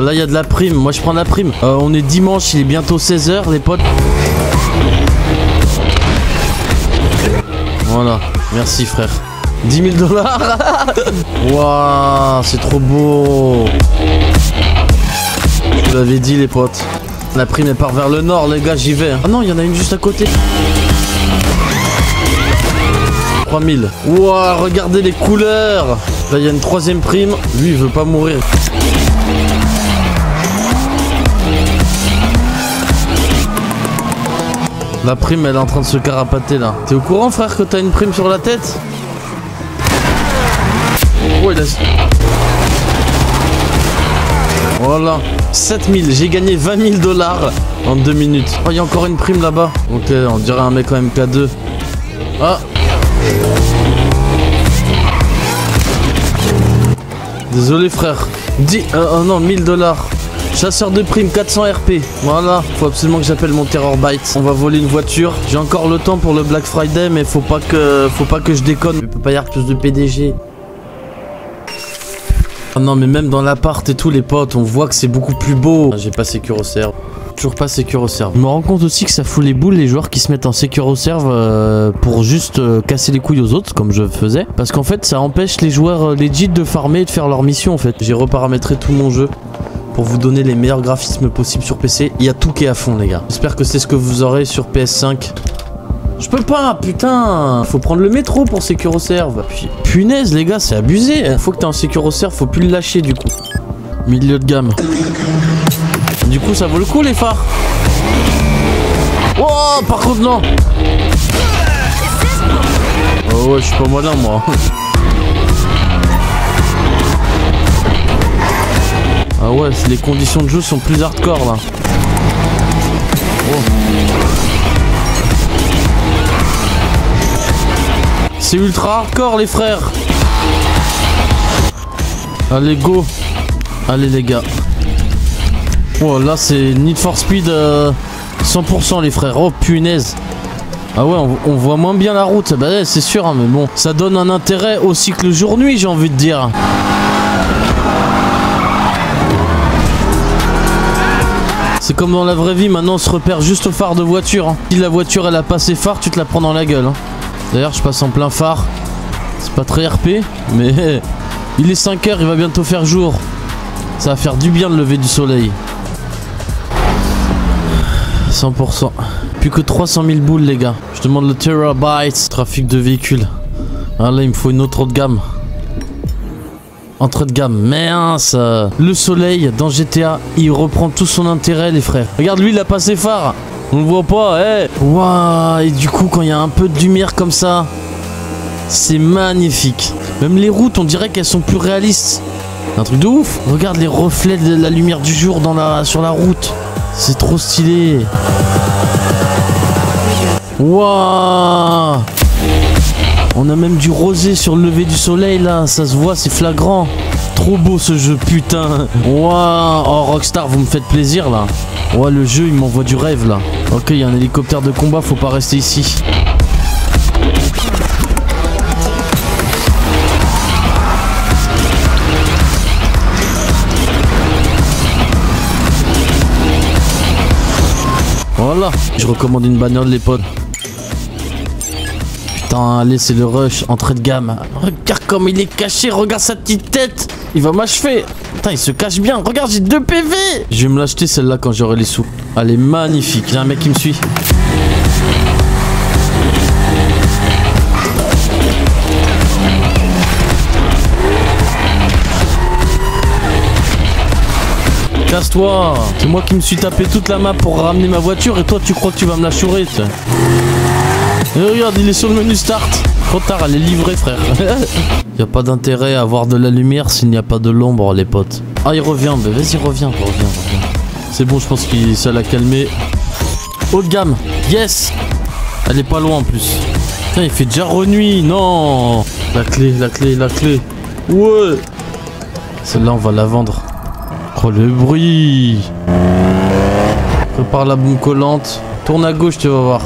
Là, il y a de la prime. Moi, je prends la prime. On est dimanche, il est bientôt 16 h, les potes. Voilà. Merci, frère. 10 000 $. Waouh, c'est trop beau. Je vous l'avais dit, les potes. La prime, elle part vers le nord, les gars, j'y vais. Ah non, il y en a une juste à côté. 3000. Waouh, regardez les couleurs. Là, il y a une troisième prime. Lui, il veut pas mourir. La prime, elle est en train de se carapater, là. T'es au courant, frère, que t'as une prime sur la tête? Oh, il a... Voilà. 7000. J'ai gagné 20 000 $ en 2 minutes. Oh, il y a encore une prime là-bas. Ok, on dirait un mec en MK2. Ah. Désolé, frère. Oh non, 1000 $. Chasseur de primes, 400 RP. Voilà, faut absolument que j'appelle mon Terror Bytes. On va voler une voiture. J'ai encore le temps pour le Black Friday, mais faut pas que je déconne. Je peux pas y avoir plus de PDG. Oh non, mais même dans l'appart et tout, les potes, on voit que c'est beaucoup plus beau. J'ai pas Secure Serve. Toujours pas Secure Serve. Je me rends compte aussi que ça fout les boules les joueurs qui se mettent en Secure Serve pour juste casser les couilles aux autres, comme je faisais. Parce qu'en fait, ça empêche les joueurs legit de farmer et de faire leur mission en fait. J'ai reparamétré tout mon jeu pour vous donner les meilleurs graphismes possibles sur PC. Il y a tout qui est à fond, les gars. J'espère que c'est ce que vous aurez sur PS5. Je peux pas, putain. Faut prendre le métro pour Secure Serve. Punaise, les gars, c'est abusé. Faut que t'aies un Secure Serve, faut plus le lâcher du coup. Milieu de gamme. Du coup, ça vaut le coup, les phares. Oh, par contre, non. Oh ouais, je suis pas malin, moi. Ah ouais, les conditions de jeu sont plus hardcore, là. Oh. C'est ultra hardcore, les frères. Allez, go. Allez, les gars. Oh, là, c'est Need for Speed 100%, les frères. Oh, punaise. Ah ouais, on voit moins bien la route. Bah, c'est sûr, hein, mais bon. Ça donne un intérêt au cycle jour-nuit, j'ai envie de dire. C'est comme dans la vraie vie, maintenant on se repère juste au phare de voiture. Hein. Si la voiture elle a pas ses phares, tu te la prends dans la gueule. Hein. D'ailleurs, je passe en plein phare. C'est pas très RP, mais il est 5 h, il va bientôt faire jour. Ça va faire du bien de lever du soleil. 100%. Plus que 300 000 boules, les gars. Je demande le terabyte. Trafic de véhicules. Ah là, il me faut une autre haut de gamme. Entrée de gamme, mince. Le soleil dans GTA, il reprend tout son intérêt, les frères. Regarde, lui, il a pas ses phares. On le voit pas, eh. Waouh. Et du coup, quand il y a un peu de lumière comme ça, c'est magnifique. Même les routes, on dirait qu'elles sont plus réalistes. Un truc de ouf. Regarde les reflets de la lumière du jour sur la route. C'est trop stylé. Waouh. On a même du rosé sur le lever du soleil là, ça se voit, c'est flagrant. Trop beau ce jeu, putain. Waouh. Oh, Rockstar, vous me faites plaisir là. Ouais, le jeu il m'envoie du rêve là. Ok, il y a un hélicoptère de combat, faut pas rester ici. Voilà, je recommande une bagnole, les potes. Putain, allez, c'est le rush, entrée de gamme. Regarde comme il est caché, regarde sa petite tête. Il va m'achever. Putain, il se cache bien. Regarde, j'ai 2 PV. Je vais me l'acheter celle-là quand j'aurai les sous. Elle est magnifique. Il y a un mec qui me suit. Casse-toi. C'est moi qui me suis tapé toute la map pour ramener ma voiture et toi tu crois que tu vas me la chourer. Et regarde, il est sur le menu start. Trop tard, elle est livrée, frère. Y a pas d'intérêt à avoir de la lumière s'il n'y a pas de l'ombre, les potes. Ah, il revient. Bah, vas-y, reviens. C'est bon, je pense que ça l'a calmé. Haut de gamme. Yes. Elle est pas loin en plus. Putain, il fait déjà renuit. Non. La clé. Ouais. Celle-là, on va la vendre. Oh, le bruit. Prépare la bombe collante. Tourne à gauche, tu vas voir.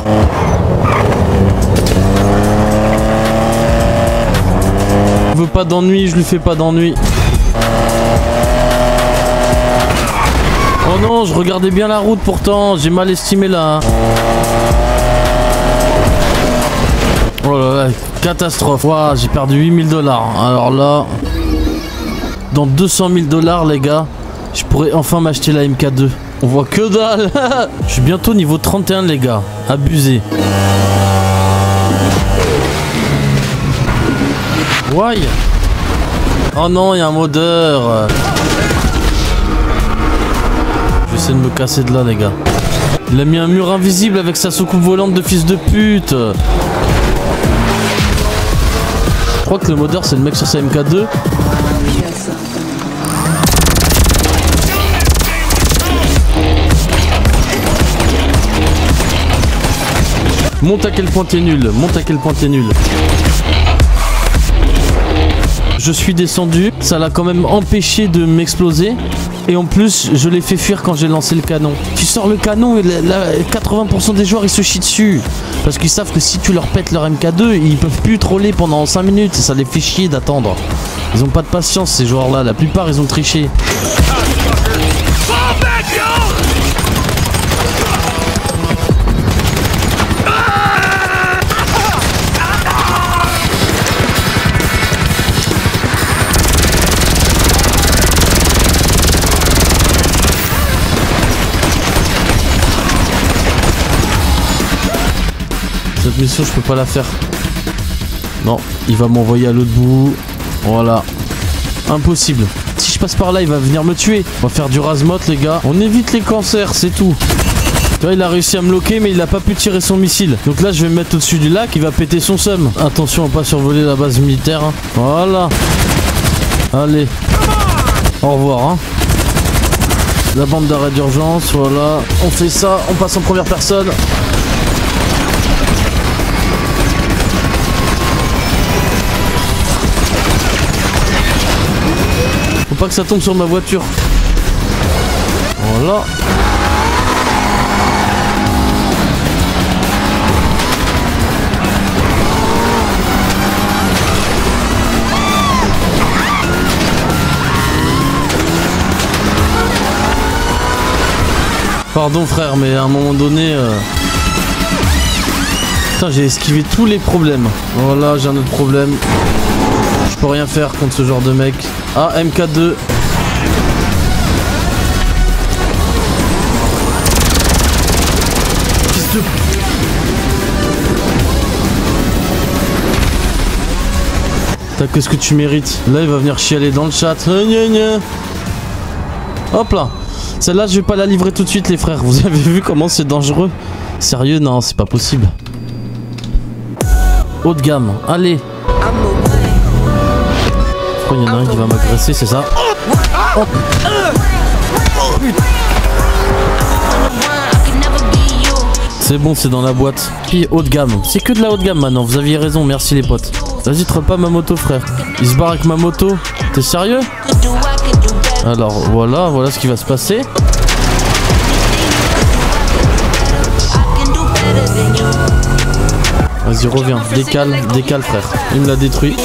Je veux pas d'ennui, je lui fais pas d'ennui. Oh non, je regardais bien la route pourtant, j'ai mal estimé là. Oh là là, catastrophe. Wow, j'ai perdu 8000 $. Alors là, dans 200 000 $, les gars, je pourrais enfin m'acheter la MK2. On voit que dalle. Je suis bientôt niveau 31, les gars. Abusé. Why? Oh non, il y a un modeur. Je vais essayer de me casser de là, les gars. Il a mis un mur invisible avec sa soucoupe volante de fils de pute. Je crois que le modeur, c'est le mec sur sa MK2. Monte à quel point t'es nul. Monte à quel point t'es nul. Je suis descendu, ça l'a quand même empêché de m'exploser. Et en plus, je l'ai fait fuir quand j'ai lancé le canon. Tu sors le canon et 80% des joueurs ils se chient dessus. Parce qu'ils savent que si tu leur pètes leur MK2, ils peuvent plus troller pendant 5 minutes. Et ça les fait chier d'attendre. Ils ont pas de patience ces joueurs là, la plupart ils ont triché. Cette mission je peux pas la faire. Non, il va m'envoyer à l'autre bout. Voilà. Impossible. Si je passe par là, il va venir me tuer. On va faire du razmot les gars. On évite les cancers, c'est tout. Tu vois, il a réussi à me loquer mais il a pas pu tirer son missile. Donc là je vais me mettre au-dessus du lac, il va péter son seum. Attention à pas survoler la base militaire. Hein. Voilà. Allez. Au revoir. Hein. La bande d'arrêt d'urgence, voilà. On fait ça, on passe en première personne. Faut pas que ça tombe sur ma voiture. Voilà. Pardon frère, mais à un moment donné... Putain, j'ai esquivé tous les problèmes. Voilà, j'ai un autre problème. Je peux rien faire contre ce genre de mec. Ah, MK2. Fils de... T'as qu'est-ce que tu mérites. Là, il va venir chialer dans le chat. Hop là. Celle-là, je vais pas la livrer tout de suite, les frères. Vous avez vu comment c'est dangereux? Sérieux? Non, c'est pas possible. Haut de gamme. Allez. Il y en a un qui va m'agresser, c'est ça. Oh. C'est bon, c'est dans la boîte. Puis haut de gamme. C'est que de la haut de gamme maintenant. Vous aviez raison, merci les potes. Vas-y, troll pas ma moto, frère. Il se barre avec ma moto. T'es sérieux? Alors voilà, voilà ce qui va se passer. Vas-y, reviens. Décale, décale, frère. Il me l'a détruit.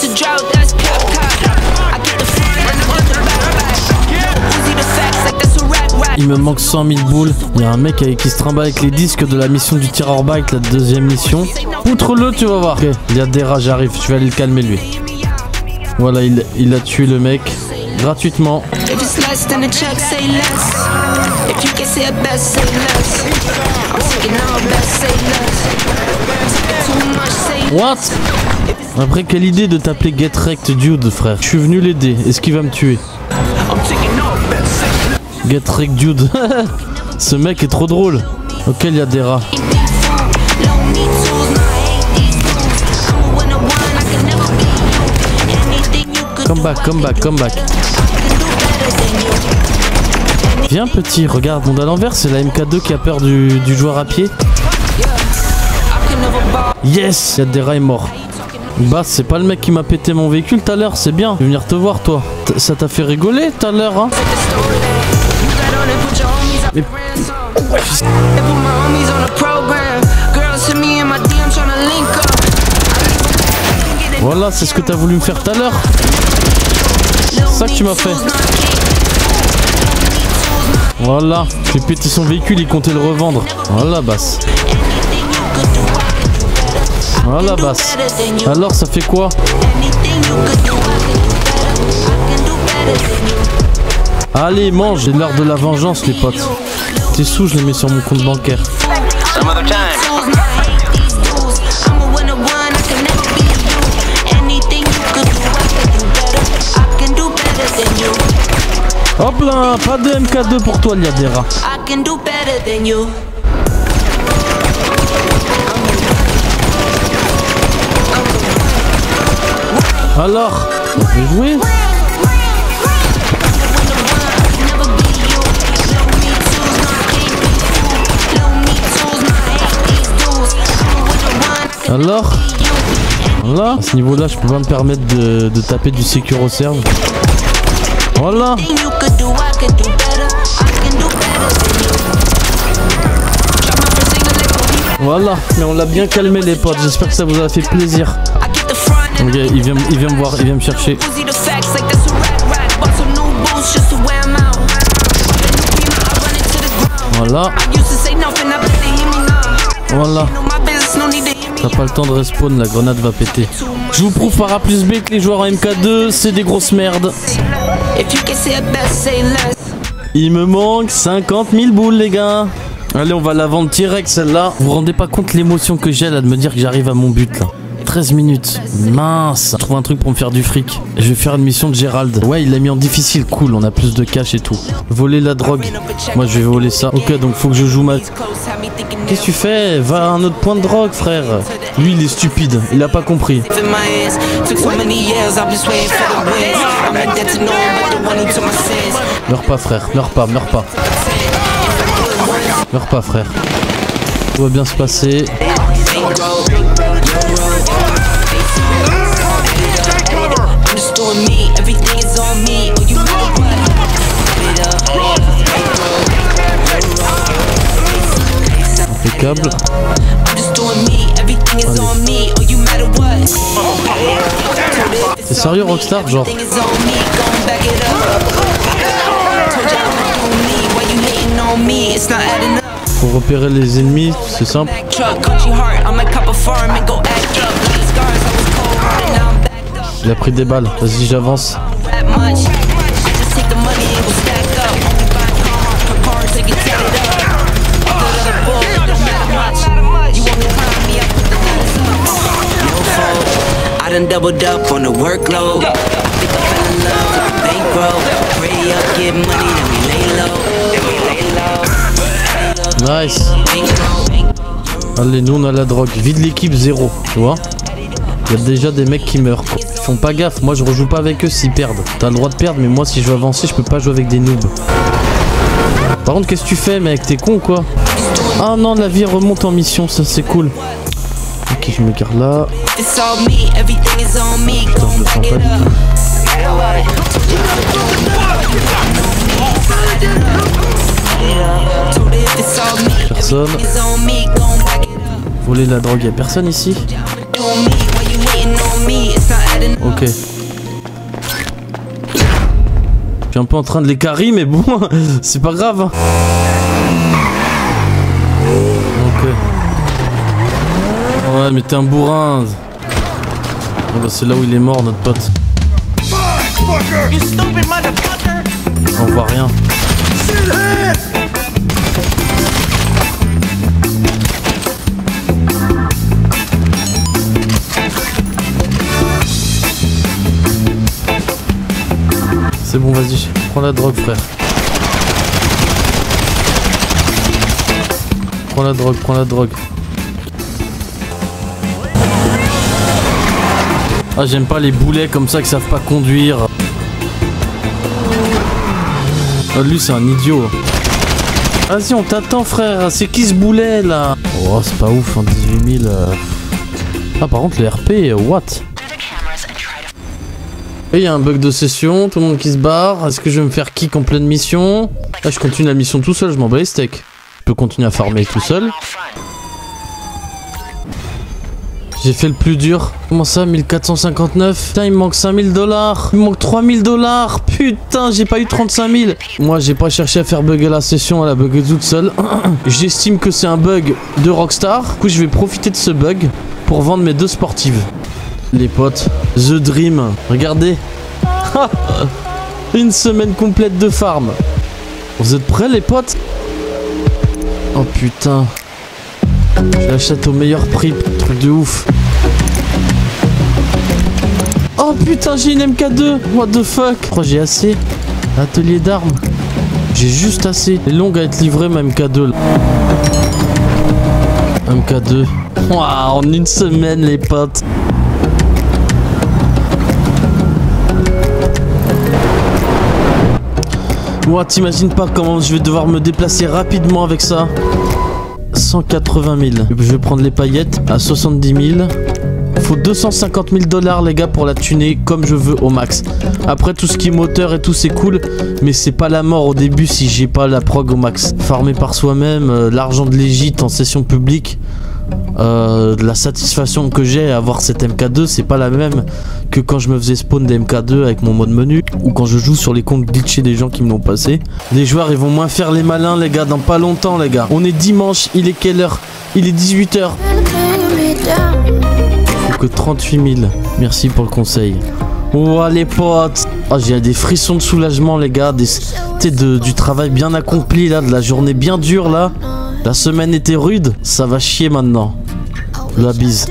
Il me manque 100 000 boules. Il y a un mec qui se trimballe avec les disques de la mission du Terror Bike, la deuxième mission. Outre-le, tu vas voir. Ok, il y a des rats, j'arrive. Je vais aller le calmer lui. Voilà, il a tué le mec gratuitement. What? Après, quelle idée de t'appeler Get Wrecked Dude, frère. Je suis venu l'aider. Est-ce qu'il va me tuer? Get Wrecked Dude. Ce mec est trop drôle. Ok, il y a des rats. Come back, come back, come back. Viens petit, regarde, monde à l'envers, c'est la MK2 qui a peur du joueur à pied. Yes, il y a des rats morts. Bah, c'est pas le mec qui m'a pété mon véhicule tout à l'heure, c'est bien. Je vais venir te voir, toi. Ça t'a fait rigoler tout à l'heure, hein? Mais... Voilà, c'est ce que t'as voulu me faire tout à l'heure. C'est ça que tu m'as fait. Voilà, j'ai pété son véhicule, il comptait le revendre. Voilà, basse. Voilà, basse. Alors, ça fait quoi? Allez, mange, c'est l'heure de la vengeance, les potes. T'es sous, je les mets sur mon compte bancaire. Hop là, pas de MK2 pour toi, Liadera. Alors, on peut jouer? Alors, voilà. À ce niveau-là, je peux pas me permettre de taper du Securoserve. Voilà. Voilà, mais on l'a bien calmé les potes, j'espère que ça vous a fait plaisir. Ok, il vient me voir, il vient me chercher. Voilà. Voilà. T'as pas le temps de respawn, la grenade va péter. Je vous prouve par A plus B que les joueurs en MK2, c'est des grosses merdes. Il me manque 50 000 boules, les gars. Allez, on va la vendre direct, celle-là. Vous vous rendez pas compte l'émotion que j'ai là de me dire que j'arrive à mon but, là. 13 minutes. Mince. Trouve un truc pour me faire du fric. Je vais faire une mission de Gérald. Ouais, il l'a mis en difficile. Cool, on a plus de cash et tout. Voler la drogue. Moi, je vais voler ça. Ok, donc faut que je joue ma... Qu'est-ce que tu fais? Va à un autre point de drogue, frère. Lui, il est stupide. Il a pas compris. Meurs pas, frère. Meurs pas, meurs pas. Meurs pas, frère. Tout va bien se passer. Impeccable. T'es sérieux, Rockstar, genre? Faut repérer les ennemis, c'est simple. Il a pris des balles, vas-y, j'avance. Nice. Allez, nous on a la drogue. Vide l'équipe 0, tu vois. Il y a déjà des mecs qui meurent. Ils font pas gaffe, moi je rejoue pas avec eux s'ils perdent. T'as le droit de perdre, mais moi si je veux avancer, je peux pas jouer avec des noobs. Par contre, qu'est-ce que tu fais, mec? T'es con ou quoi? Ah non, la vie remonte en mission, ça c'est cool. Ok, je me garde là. Putain, je le sens pas du tout. Personne. Voler la drogue, y'a personne ici? Ok. Je suis un peu en train de les carry, mais bon, c'est pas grave. Ok. Ouais, mais t'es un bourrin. Oh bah, c'est là où il est mort, notre pote. On voit rien. C'est bon, vas-y, prends la drogue, frère. Prends la drogue, prends la drogue. Ah, j'aime pas les boulets comme ça qui savent pas conduire. Ah, lui, c'est un idiot. Vas-y, on t'attend, frère. C'est qui ce boulet, là? Oh, c'est pas ouf, hein, 18 000. Ah, par contre, le RP, what? Et il y a un bug de session, tout le monde qui se barre. Est-ce que je vais me faire kick en pleine mission? Là, je continue la mission tout seul, je m'en bats les steaks. Je peux continuer à farmer tout seul. J'ai fait le plus dur. Comment ça, 1459? Putain, il me manque 5000 $. Il me manque 3000 $. Putain, j'ai pas eu 35 000. Moi, j'ai pas cherché à faire bugger la session, elle a bugué toute seule. J'estime que c'est un bug de Rockstar. Du coup, je vais profiter de ce bug pour vendre mes 2 sportives. Les potes, The Dream. Regardez. Une semaine complète de farm. Vous êtes prêts, les potes? Oh putain. Je l'achète au meilleur prix, truc de ouf. Oh putain, j'ai une MK2. What the fuck? Je crois que j'ai assez. Atelier d'armes. J'ai juste assez. Elle est longue à être livrée, ma MK2 là. MK2. Wow, en une semaine, les potes. Ouah, t'imagines pas comment je vais devoir me déplacer rapidement avec ça. 180 000. Je vais prendre les paillettes à 70 000. Faut 250 000 $, les gars, pour la tuner comme je veux au max. Après, tout ce qui est moteur et tout, c'est cool. Mais c'est pas la mort au début si j'ai pas la prog au max. Farmer par soi-même, l'argent de l'égite en session publique. La satisfaction que j'ai à avoir cette MK2, c'est pas la même que quand je me faisais spawn des MK2 avec mon mode menu, ou quand je joue sur les comptes glitchés des gens qui me l'ont passé. Les joueurs, ils vont moins faire les malins, les gars, dans pas longtemps, les gars. On est dimanche, il est quelle heure? Il est 18 h. Faut que 38 000. Merci pour le conseil. Ouah, les potes. Oh, j'ai des frissons de soulagement, les gars. Du travail bien accompli, là, de la journée bien dure, là. La semaine était rude, ça va chier maintenant. La bise.